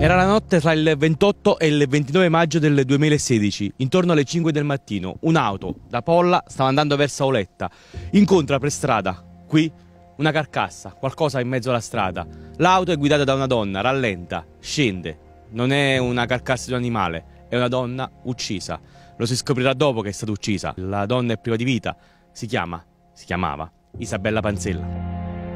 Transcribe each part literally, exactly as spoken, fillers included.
Era la notte tra il ventotto e il ventinove maggio del duemilasedici, intorno alle cinque del mattino. Un'auto da Polla stava andando verso Auletta. Incontra per strada, qui, una carcassa, qualcosa in mezzo alla strada. L'auto è guidata da una donna, rallenta, scende. Non è una carcassa di un animale, è una donna uccisa. Lo si scoprirà dopo che è stata uccisa. La donna è priva di vita. Si chiama, si chiamava Isabella Panzella.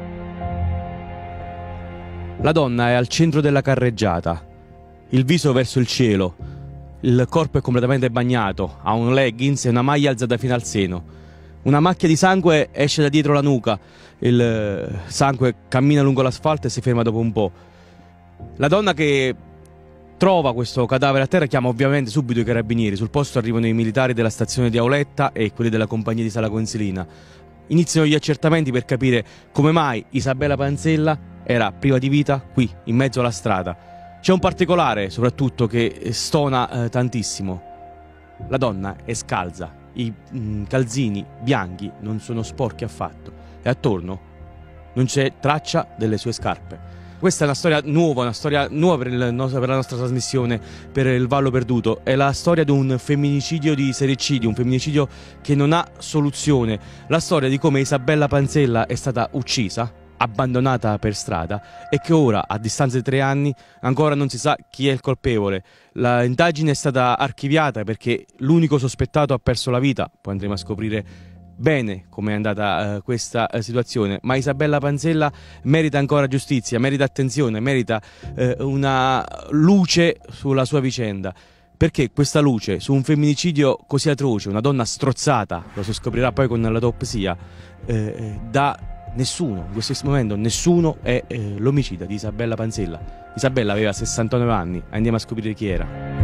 La donna è al centro della carreggiata, il viso verso il cielo, il corpo è completamente bagnato, ha un leggings e una maglia alzata fino al seno. Una macchia di sangue esce da dietro la nuca, il sangue cammina lungo l'asfalto e si ferma dopo un po'. La donna che trova questo cadavere a terra chiama ovviamente subito i carabinieri. Sul posto arrivano i militari della stazione di Auletta e quelli della compagnia di Sala Consilina. Iniziano gli accertamenti per capire come mai Isabella Panzella era priva di vita qui, in mezzo alla strada. C'è un particolare, soprattutto, che stona eh, tantissimo. La donna è scalza, i mh, calzini bianchi non sono sporchi affatto e attorno non c'è traccia delle sue scarpe. Questa è una storia nuova, una storia nuova per, il nostro, per la nostra trasmissione, per il Vallo Perduto. È la storia di un femminicidio di serie C, di un femminicidio che non ha soluzione. La storia di come Isabella Panzella è stata uccisa, abbandonata per strada e che ora, a distanza di tre anni, ancora non si sa chi è il colpevole. L'indagine è stata archiviata perché l'unico sospettato ha perso la vita. Poi andremo a scoprire bene come è andata uh, questa uh, situazione, ma Isabella Panzella merita ancora giustizia, merita attenzione, merita uh, una luce sulla sua vicenda, perché questa luce su un femminicidio così atroce, una donna strozzata, lo si scoprirà poi con l'autopsia, uh, da nessuno, in questo momento nessuno è uh, l'omicida di Isabella Panzella. Isabella aveva sessantanove anni, andiamo a scoprire chi era.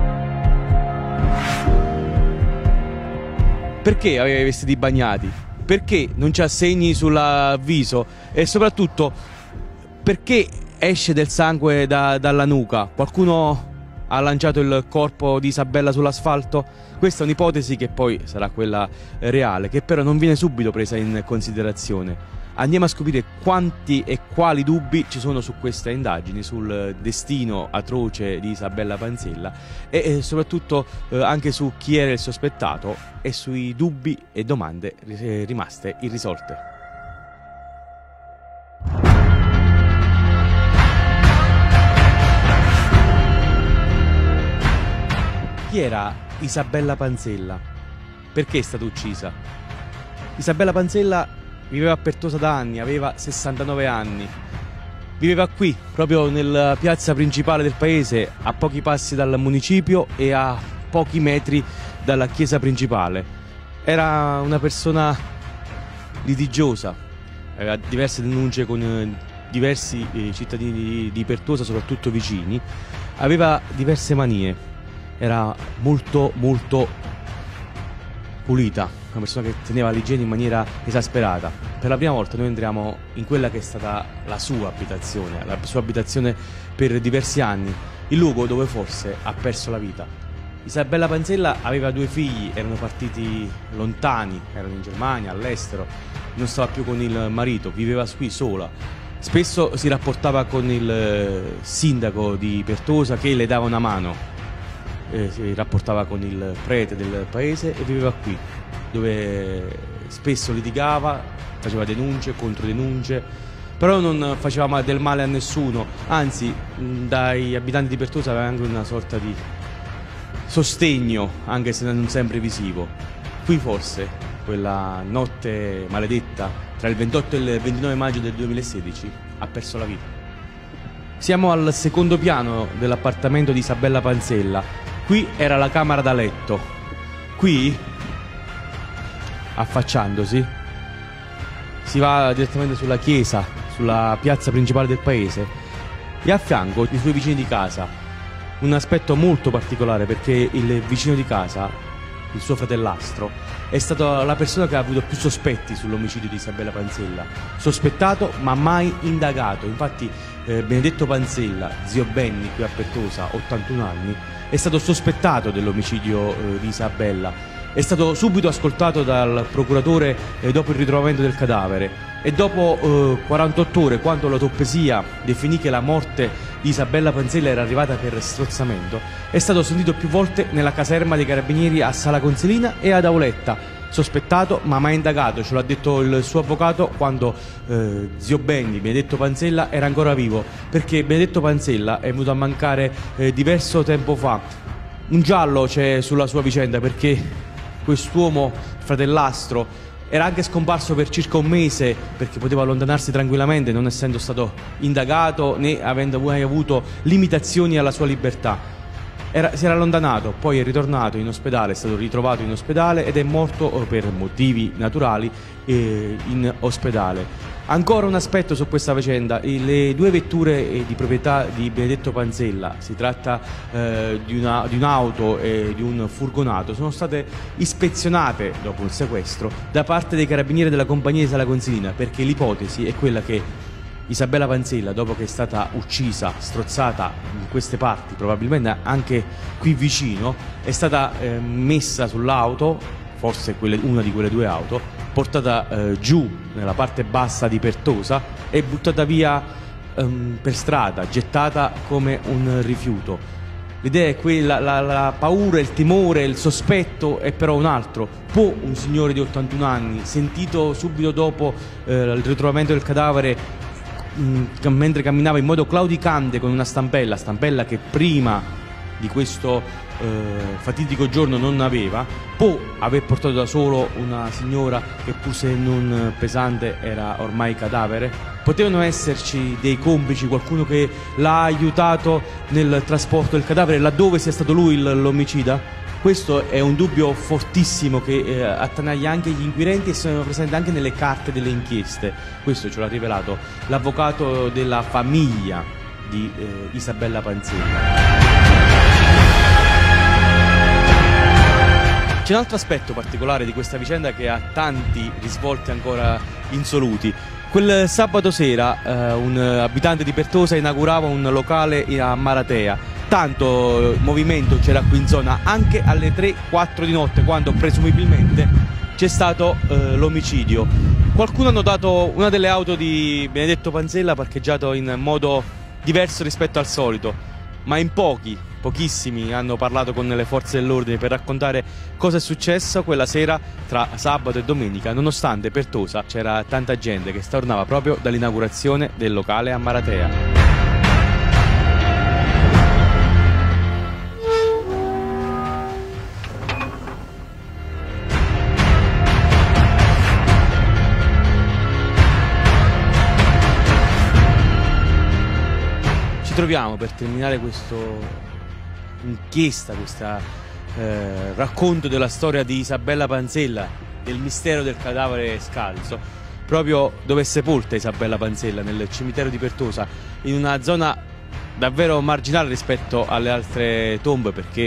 Perché aveva i vestiti bagnati? Perché non c'ha segni sul viso? E soprattutto, perché esce del sangue da, dalla nuca? Qualcuno ha lanciato il corpo di Isabella sull'asfalto? Questa è un'ipotesi che poi sarà quella reale, che però non viene subito presa in considerazione. Andiamo a scoprire quanti e quali dubbi ci sono su queste indagini, sul destino atroce di Isabella Panzella e, e soprattutto eh, anche su chi era il sospettato e sui dubbi e domande rimaste irrisolte. Chi era Isabella Panzella? Perché è stata uccisa? Isabella Panzella viveva a Pertosa da anni, aveva sessantanove anni. Viveva qui, proprio nella piazza principale del paese, a pochi passi dal municipio e a pochi metri dalla chiesa principale. Era una persona litigiosa, aveva diverse denunce con diversi eh, cittadini di Pertosa, soprattutto vicini. Aveva diverse manie, era molto molto pulita, una persona che teneva l'igiene in maniera esasperata. Per la prima volta noi entriamo in quella che è stata la sua abitazione, la sua abitazione per diversi anni, il luogo dove forse ha perso la vita. Isabella Panzella aveva due figli, erano partiti lontani, erano in Germania, all'estero, non stava più con il marito, viveva qui sola. Spesso si rapportava con il sindaco di Pertosa che le dava una mano. Eh, si rapportava con il prete del paese e viveva qui, dove spesso litigava, faceva denunce, controdenunce, però non faceva del male a nessuno, anzi dai abitanti di Pertosa aveva anche una sorta di sostegno, anche se non sempre visivo. Qui forse, quella notte maledetta, tra il ventotto e il ventinove maggio del duemilasedici, ha perso la vita. Siamo al secondo piano dell'appartamento di Isabella Panzella. Qui era la camera da letto. Qui, affacciandosi, si va direttamente sulla chiesa, sulla piazza principale del paese, e a fianco i suoi vicini di casa. Un aspetto molto particolare, perché il vicino di casa, il suo fratellastro, è stata la persona che ha avuto più sospetti sull'omicidio di Isabella Panzella. Sospettato ma mai indagato. Infatti eh, Benedetto Panzella, zio Benni qui a Pertosa, ottantuno anni, è stato sospettato dell'omicidio eh, di Isabella. È stato subito ascoltato dal procuratore eh, dopo il ritrovamento del cadavere. e dopo eh, quarantotto ore, quando l'autopsia definì che la morte di Isabella Panzella era arrivata per strozzamento, è stato sentito più volte nella caserma dei carabinieri a Sala Consilina e ad Auletta, sospettato ma mai indagato, ce l'ha detto il suo avvocato quando eh, zio Benni, Benedetto Panzella, era ancora vivo, perché Benedetto Panzella è venuto a mancare eh, diverso tempo fa. Un giallo c'è sulla sua vicenda, perché quest'uomo fratellastro era anche scomparso per circa un mese, perché poteva allontanarsi tranquillamente non essendo stato indagato né avendo mai avuto limitazioni alla sua libertà. Era, si era allontanato, poi è ritornato in ospedale, è stato ritrovato in ospedale ed è morto per motivi naturali eh, in ospedale. Ancora un aspetto su questa vicenda: le due vetture eh, di proprietà di Benedetto Panzella, si tratta eh, di, una, di un'auto e di un furgonato, sono state ispezionate dopo il sequestro da parte dei carabinieri della compagnia di Sala Consilina, perché l'ipotesi è quella che Isabella Panzella, dopo che è stata uccisa, strozzata in queste parti, probabilmente anche qui vicino, è stata eh, messa sull'auto, forse quelle, una di quelle due auto, portata eh, giù nella parte bassa di Pertosa e buttata via ehm, per strada, gettata come un rifiuto. L'idea è quella, la, la paura, il timore, il sospetto è però un altro. Può un signore di ottantuno anni, sentito subito dopo eh, il ritrovamento del cadavere, mentre camminava in modo claudicante con una stampella, stampella che prima di questo eh, fatidico giorno non aveva, può aver portato da solo una signora che, pur se non pesante, era ormai cadavere? Potevano esserci dei complici, qualcuno che l'ha aiutato nel trasporto del cadavere laddove sia stato lui l'omicida? Questo è un dubbio fortissimo che eh, attanaglia anche gli inquirenti e sono presenti anche nelle carte delle inchieste. Questo ce l'ha rivelato l'avvocato della famiglia di eh, Isabella Panzella. C'è un altro aspetto particolare di questa vicenda che ha tanti risvolti ancora insoluti. Quel sabato sera eh, un abitante di Pertosa inaugurava un locale a Maratea. Tanto movimento c'era qui in zona anche alle tre quattro di notte, quando presumibilmente c'è stato eh, l'omicidio. Qualcuno ha notato una delle auto di Benedetto Panzella parcheggiato in modo diverso rispetto al solito, ma in pochi, pochissimi hanno parlato con le forze dell'ordine per raccontare cosa è successo quella sera tra sabato e domenica, nonostante Pertosa c'era tanta gente che tornava proprio dall'inaugurazione del locale a Maratea. Ci troviamo per terminare questa inchiesta, questo eh, racconto della storia di Isabella Panzella, del mistero del cadavere scalzo, proprio dove è sepolta Isabella Panzella, nel cimitero di Pertosa, in una zona davvero marginale rispetto alle altre tombe, perché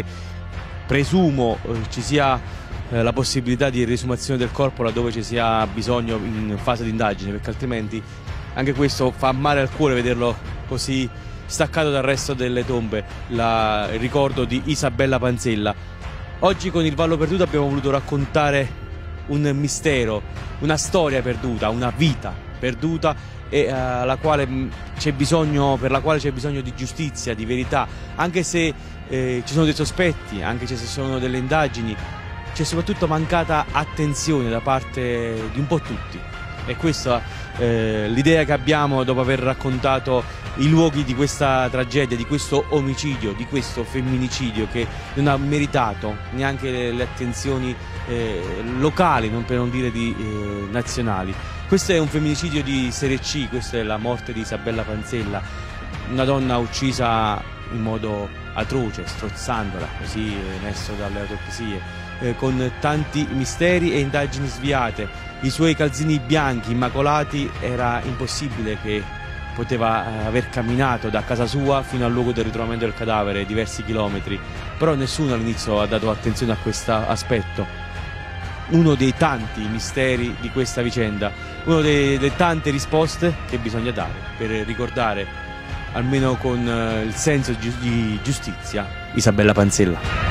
presumo eh, ci sia eh, la possibilità di riesumazione del corpo laddove ci sia bisogno in fase di indagine, perché altrimenti anche questo fa male al cuore vederlo così staccato dal resto delle tombe, la, il ricordo di Isabella Panzella. Oggi con il Vallo Perduto abbiamo voluto raccontare un mistero, una storia perduta, una vita perduta e uh, quale c'è bisogno, per la quale c'è bisogno di giustizia, di verità, anche se eh, ci sono dei sospetti, anche se ci sono delle indagini, c'è soprattutto mancata attenzione da parte di un po' tutti. E questa eh, l'idea che abbiamo dopo aver raccontato i luoghi di questa tragedia, di questo omicidio, di questo femminicidio che non ha meritato neanche le, le attenzioni eh, locali, non per non dire di eh, nazionali. Questo è un femminicidio di serie C, questa è la morte di Isabella Panzella, una donna uccisa in modo atroce, strozzandola, così emerso dalle autopsie, eh, con tanti misteri e indagini sviate. I suoi calzini bianchi immacolati, era impossibile che poteva eh, aver camminato da casa sua fino al luogo del ritrovamento del cadavere, diversi chilometri, però nessuno all'inizio ha dato attenzione a questo aspetto. Uno dei tanti misteri di questa vicenda, una delle tante risposte che bisogna dare per ricordare, almeno con eh, il senso di giustizia, Isabella Panzella.